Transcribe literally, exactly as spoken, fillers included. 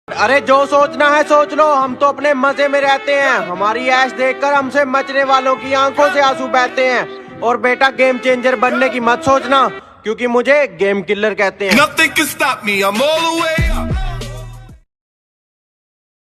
अरे जो सोचना है सोच लो, हम तो अपने मजे में रहते हैं। हमारी ऐश देखकर हमसे मचने वालों की आंखों से आंसू बहते हैं। और बेटा गेम चेंजर बनने की मत सोचना, क्योंकि मुझे गेम किलर कहते हैं।